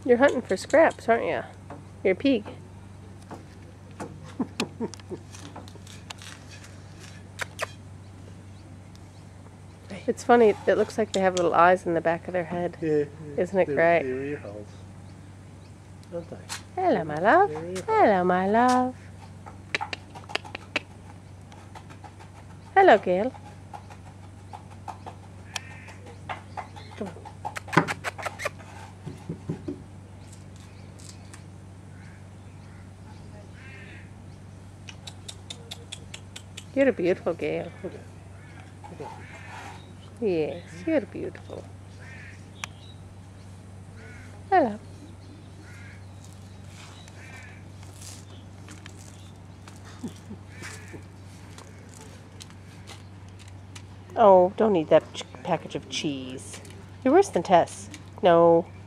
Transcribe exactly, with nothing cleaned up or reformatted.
You're hunting for scraps, aren't you? You're a pig. It's funny, it looks like they have little eyes in the back of their head. Yeah, yeah. Isn't it they're, great? They're ear holes, aren't they? Hello, my love. They're ear holes. Hello, my love. Hello, Gail. Come on. You're a beautiful Gail. Look at it. Look at it. Yes, you're beautiful. Hello. Oh, don't eat that ch package of cheese. You're worse than Tess. No.